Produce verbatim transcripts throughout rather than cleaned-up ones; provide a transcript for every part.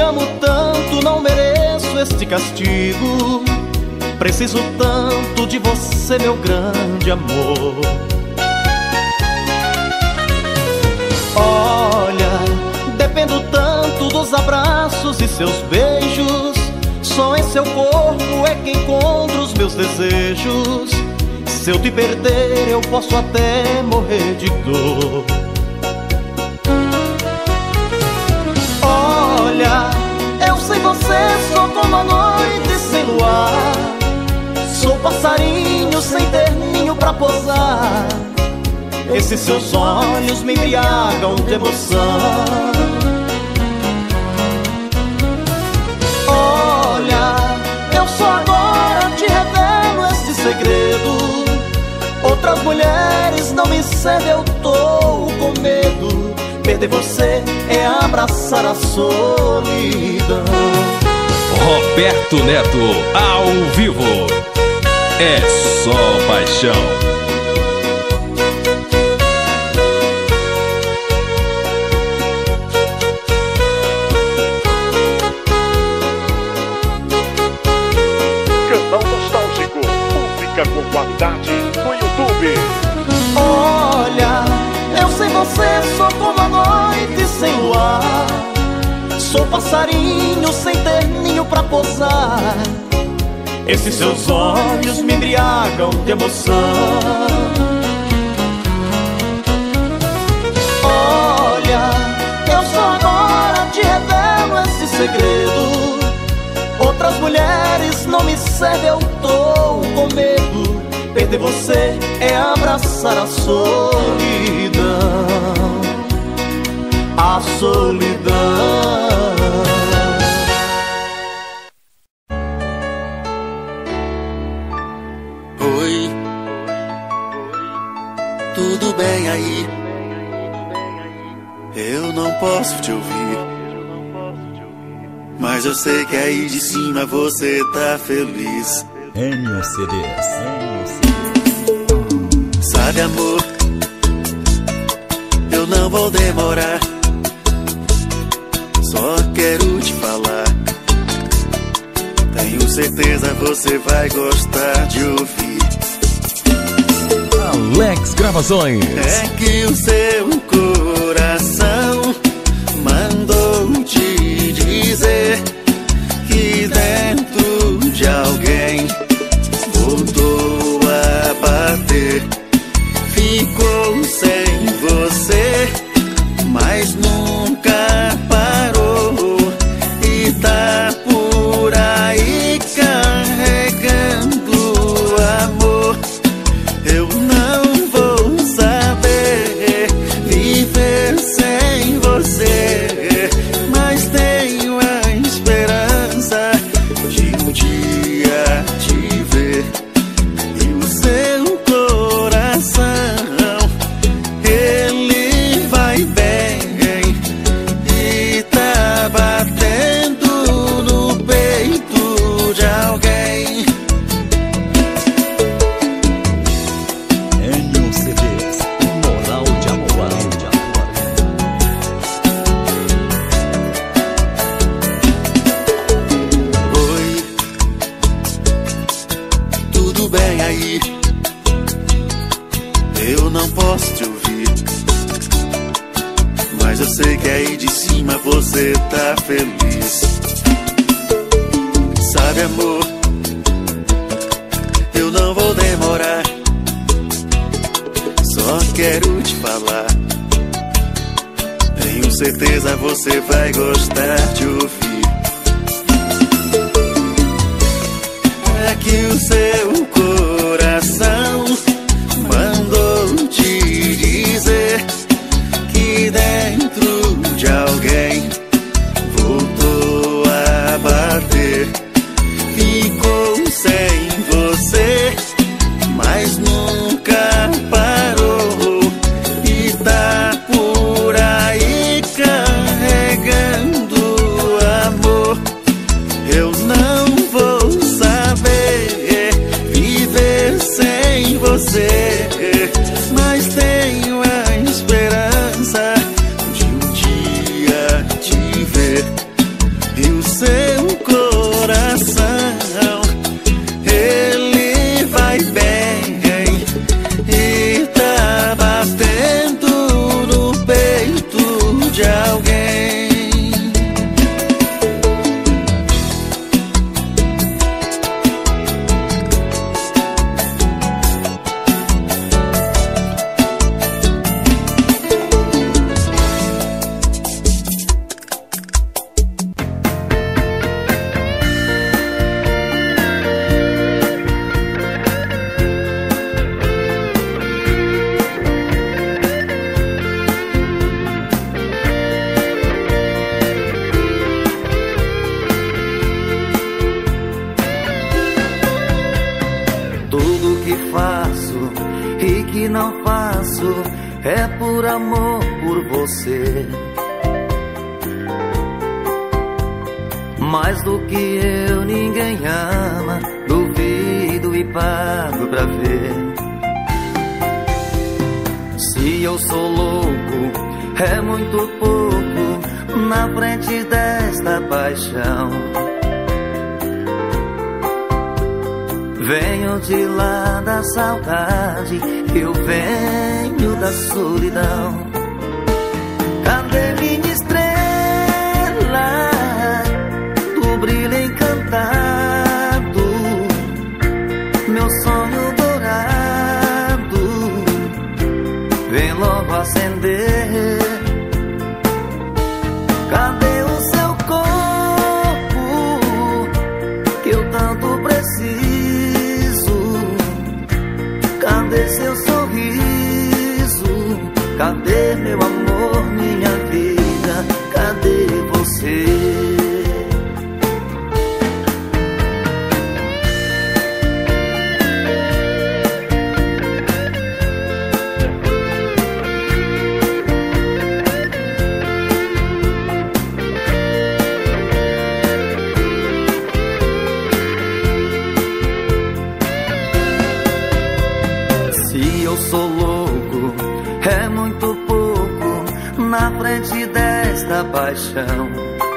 amo tanto, não mereço este castigo. Preciso tanto de você, meu grande amor. Olha, dependo tanto dos abraços e seus beijos. Só em seu corpo é que encontro os meus desejos. Se eu te perder, eu posso até morrer de dor. Olha, eu sem você sou como a noite sem luar. Sou passarinho sem ter ninho pra pousar. Esses seus olhos me embriagam de emoção. Olha, eu só agora te revelo este segredo. Outras mulheres não me servem, eu tô com medo. Perder você é abraçar a solidão. Roberto Neto, ao vivo. É só paixão. Com qualidade no YouTube. Olha, eu sem você sou como a noite sem luar. Sou passarinho sem ter ninho pra pousar. Esses seus olhos me embriagam de emoção. Olha, eu só agora te revelo esse segredo. Outras mulheres não me servem, eu tô com medo. Perder você é abraçar a solidão. A solidão. Oi, tudo bem aí? Eu não posso te ouvir, mas eu sei que aí de cima você tá feliz. N C Ds. Sabe, amor, eu não vou demorar. Só quero te falar. Tenho certeza você vai gostar de ouvir. Alex Gravações. É que o seu coração mandou te dizer que dentro de alguém voltou a bater. Ficou sem você, mas nunca parou. E tá por aí carregando amor. Eu não vou saber viver sem você, mas tenho a esperança de um dia te ver. E o seu coração, ele vai bem e tá batendo no peito de alguém. N C Ds. Moral de amor. Oi, tudo bem aí? Eu não posso te ouvir, mas eu sei que aí de cima você tá feliz. Sabe, amor, eu não vou demorar. Só quero te falar. Tenho certeza você vai gostar de ouvir. É que o seu coração mandou te dizer que dentro de alguém voltou a bater. Ficou sem você, mas nunca parou. E tá por aí carregando não faço é por amor por você. Mais do que eu ninguém ama, duvido e pago pra ver. Se eu sou louco, é muito pouco na frente desta paixão. Venho de lá da saudade, eu venho da solidão. Cadê minha estrela do brilho encantado, meu sonho dourado, vem logo acender. Cadê o seu corpo que eu tanto preciso? Cadê seu sorriso? Cadê meu amor, minha vida? Cadê você? Sou louco, é muito pouco na frente desta paixão.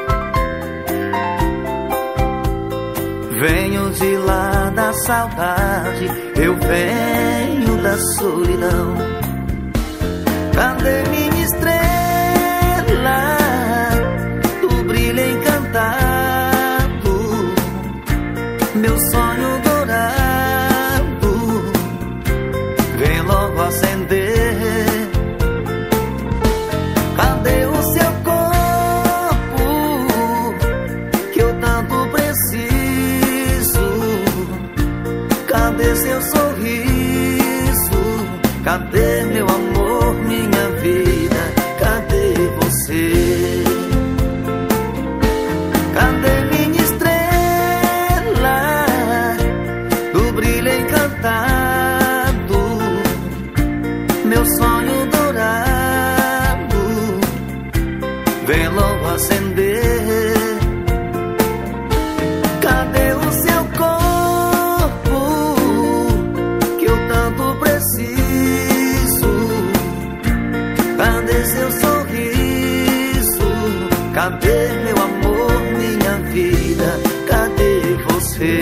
Venho de lá da saudade, eu venho da solidão. Cadê minha estrela do brilho encantado, meu sonho dourado, vem logo acender. Cadê o seu corpo que eu tanto preciso? Cadê seu sorriso? Cadê meu amor, minha vida? Cadê você? Cadê minha estrela do brilho encantado, meu sonho dourado, vem logo acender. Cadê o seu corpo que eu tanto preciso? Cadê seu sorriso? Cadê meu amor, minha vida? Cadê você?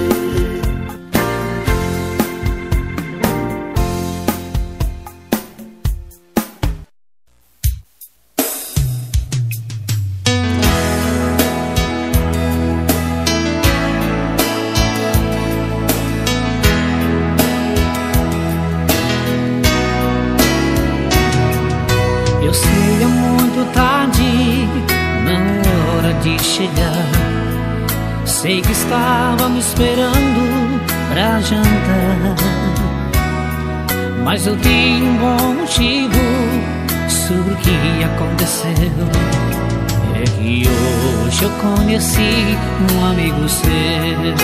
Sei que estava me esperando pra jantar, mas eu tinha um bom motivo sobre o que aconteceu. É que hoje eu conheci um amigo seu.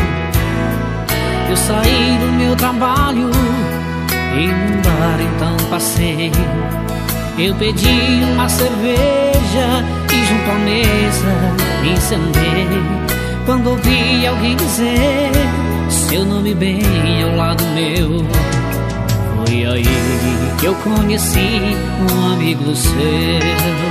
Eu saí do meu trabalho e num bar então passei. Eu pedi uma cerveja e junto à mesa me sentei. Quando ouvi alguém dizer seu nome bem ao lado meu, foi aí que eu conheci um amigo seu.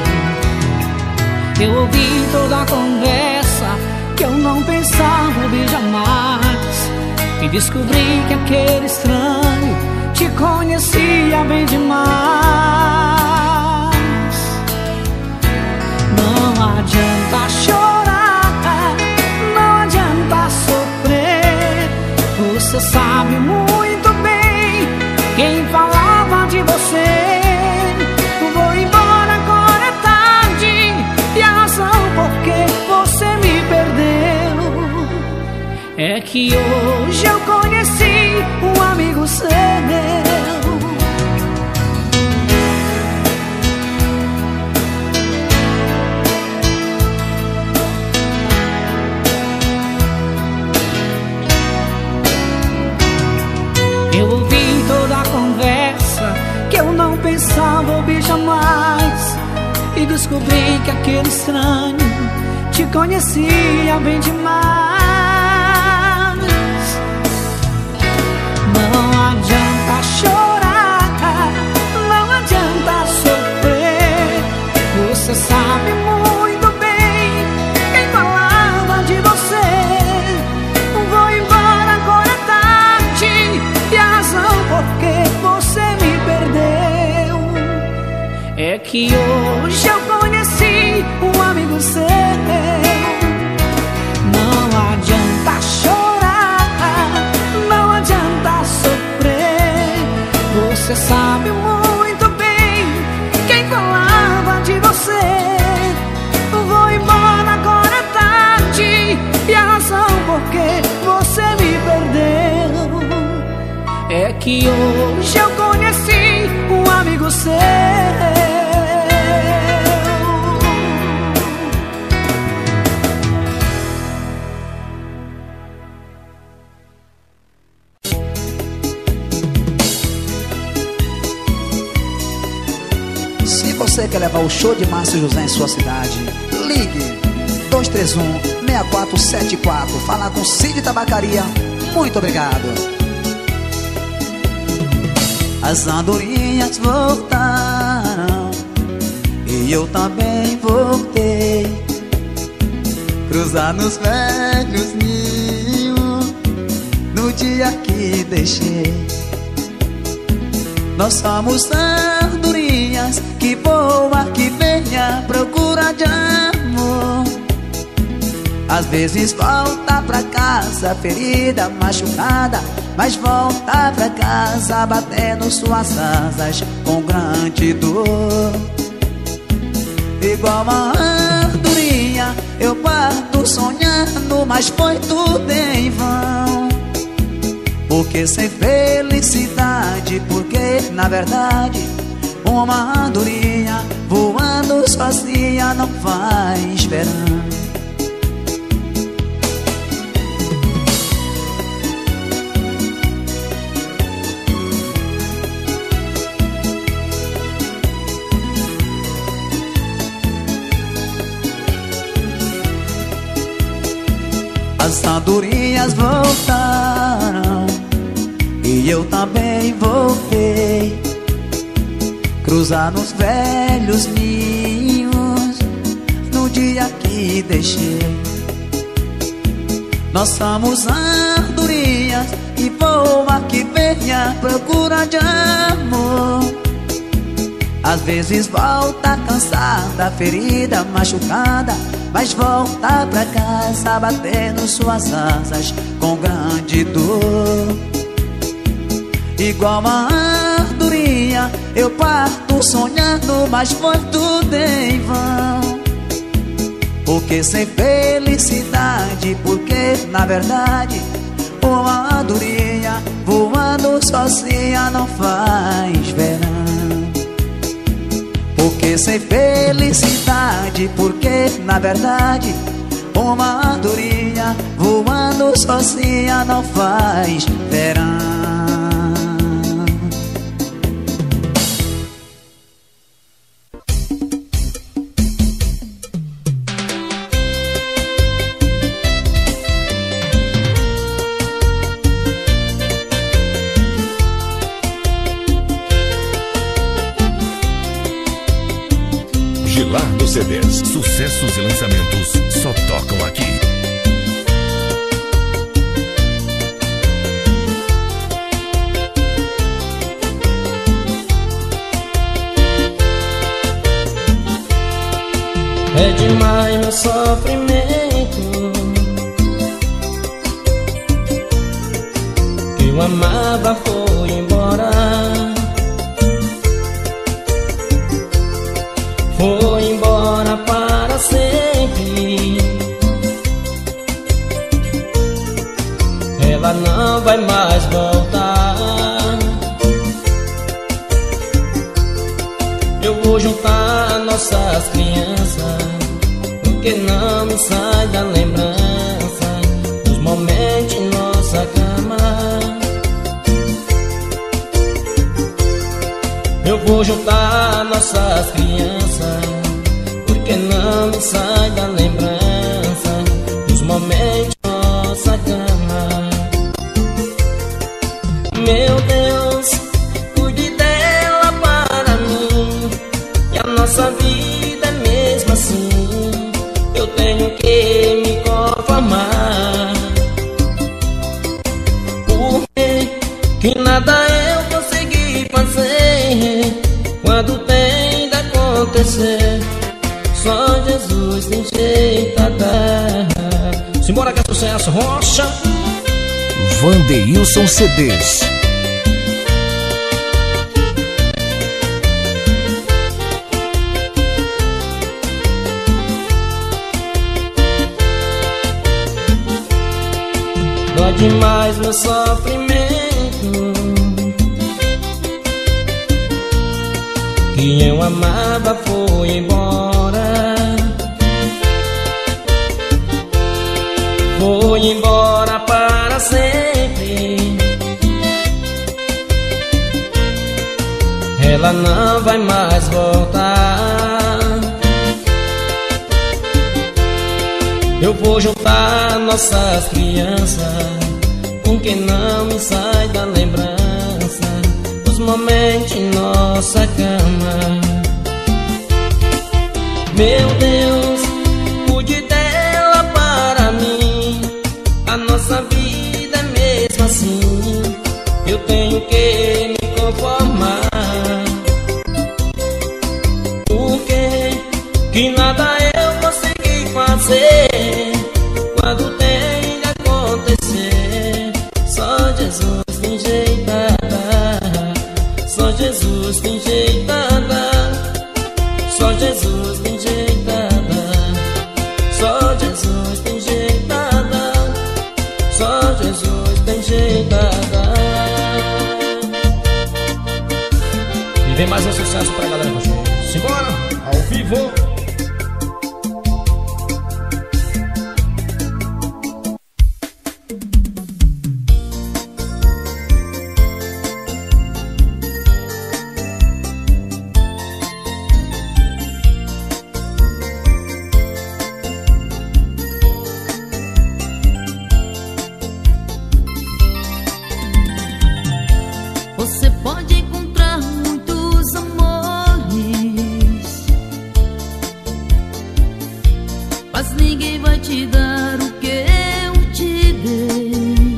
Eu ouvi toda a conversa que eu não pensava ouvir jamais, e descobri que aquele estranho te conhecia bem demais. Não adianta chorar, não adianta sofrer. Você sabe muito bem quem falava de você. Vou embora, agora é tarde, e a razão por que você me perdeu é que hoje eu conheci um amigo seu. Eu ouvi toda a conversa descobri que aquele estranho te conhecia bem demais. Não adianta chorar, não adianta sofrer. Você sabe muito bem quem falava de você. Vou embora, agora é tarde, e a razão por que você me perdeu é que hoje eu conheci um amigo seu. Não adianta chorar, não adianta sofrer. Você sabe muito bem quem falava de você. Vou embora, agora é tarde, e a razão por que você me perdeu é que hoje eu conheci um amigo seu. Se você quer levar o show de Márcio José em sua cidade, ligue dois três um, seis quatro sete quatro. Falar com Cid Tabacaria. Muito obrigado. As andorinhas voltaram e eu também voltei. Cruzar nos velhos ninhos no dia que deixei. Nós somos andorinhas que voa, que vem à procura de amor. Às vezes volta pra casa ferida, machucada, mas volta pra casa batendo suas asas com grande dor. Igual uma andorinha eu parto sonhando, mas foi tudo em vão. Porque sem felicidade, porque na verdade uma andorinha voando sozinha não faz verão. As andorinhas voltaram e eu também voltei. Cruzar nos velhos ninhos no dia que deixei. Nós somos andorinhas que voa, que vem à procura de amor. Às vezes volta cansada, ferida, machucada, mas volta pra casa batendo suas asas com grande dor. Igual uma andorinha eu parto sonhando, mas foi tudo em vão. Porque sem felicidade, porque na verdade uma andorinha voando sozinha não faz verão. Porque sem felicidade, porque na verdade uma andorinha voando sozinha não faz verão. Gilardo C Ds, sucessos e lançamentos só tocam aqui. É demais meu sofrimento, que eu amava foi embora. Foi embora para sempre. Ela não vai mais voltar. Eu vou juntar nossas crianças, porque não me sai da lembrança dos momentos em nossa cama. Eu vou juntar nossas crianças, sai da lembrança dos momentos da nossa cama. Meu Deus, cuide dela para mim, que a nossa vida é mesmo assim. Eu tenho que me conformar, porque que nada eu consegui fazer quando tem de acontecer. Só Jesus tem jeito a dar. Simbora que é sucesso, Rocha. Wanderilson C Ds. Dói demais meu sofrimento, que eu amava foi embora. Foi embora para sempre. Ela não vai mais voltar. Eu vou juntar nossas crianças com quem não me sai da lembrança dos momentos em nossa cama. Meu Deus, cuide dela para mim, a nossa vida é mesmo assim. Eu tenho que me conformar, porque que nada eu consegui fazer quando tem de acontecer. Só Jesus tem jeito a dar. Só Jesus tem jeito a dar. Só Jesus tem jeito a dar. Só Jesus tem jeito a dar. Só Jesus tem jeito a dar. E vem mais um sucesso pra galera. Simbora, ao vivo. Você pode encontrar muitos amores, mas ninguém vai te dar o que eu te dei.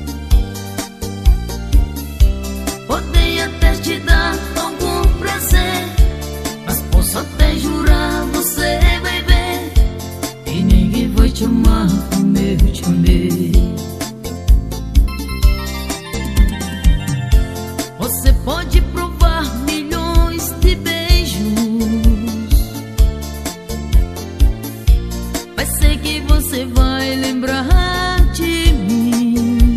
Podem até te dar algum prazer, mas posso até jurar, você vai ver, e ninguém vai te amar como eu te amei. Você pode provar milhões de beijos, mas sei que você vai lembrar de mim,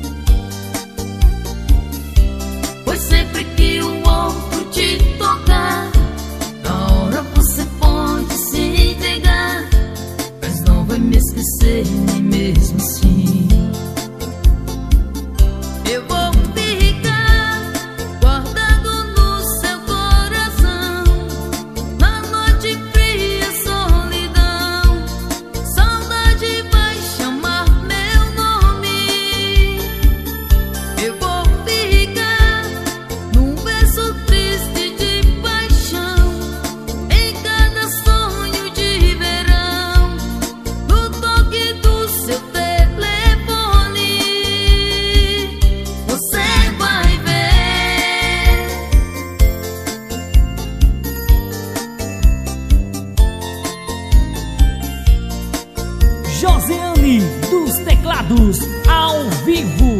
pois sempre que o outro te tocar, na hora você pode se entregar, mas não vai me esquecer nem mesmo assim. Eu vou ficar guardado no seu coração, na noite fria, solidão. Saudade vai chamar meu nome. Eu vou ficar num verso triste de paixão, em cada sonho de verão, no toque do seu telefone. Você vai ver. Josiane dos teclados ao vivo.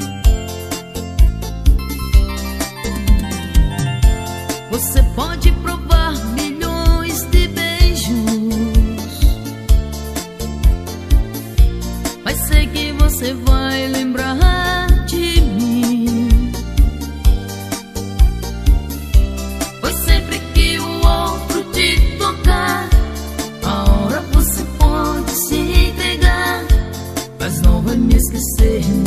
Você pode provar milhões de beijos, mas sei que você vai lembrar de mim, pois sempre que o outro te tocar, a hora você pode se entregar, mas não vai me esquecer